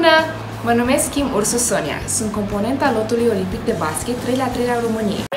Bună! Mă numesc Kim Ursu Sonia. Sunt componenta lotului olimpic de basket 3x3 al României.